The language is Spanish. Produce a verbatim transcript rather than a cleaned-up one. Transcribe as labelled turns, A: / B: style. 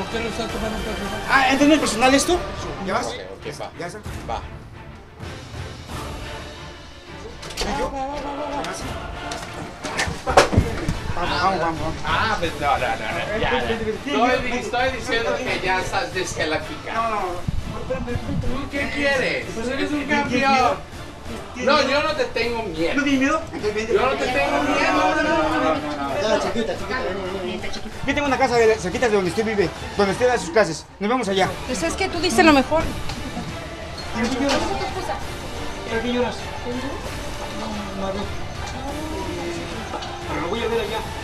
A: ¿Por qué lo estás tomando personal?
B: Ah, ¿entiendes el personal esto? ¿Ya vas?
C: Ok, ok, va.
B: ¿Ya está?
C: Va.
B: ¿Yo? Vamos, vamos, vamos, vamos.
C: Ah, pues no, no, no, no. Ya, ya. Estoy, estoy diciendo que ya estás descalificado.
B: No, no, no.
C: ¿Tú qué quieres?
B: Pues
C: Eres un
B: ¿tienes miedo?
C: campeón.
B: ¿Tienes
C: No,
B: miedo?
C: yo no te tengo
B: ¿No
C: miedo.
B: tienes miedo?
C: Yo no te tengo miedo.
B: No, no, no, no, no.
D: No, chiquita, chiquita, ven, ven, ven, chiquita.
B: Yo tengo una casa de, cerquita de donde usted vive, donde usted da sus clases. Nos vemos allá.
E: Pues es que tú dices lo mejor.
B: ¿Por qué lloras? ¿Por qué lloras? No, no, no. Pero lo voy a ver allá.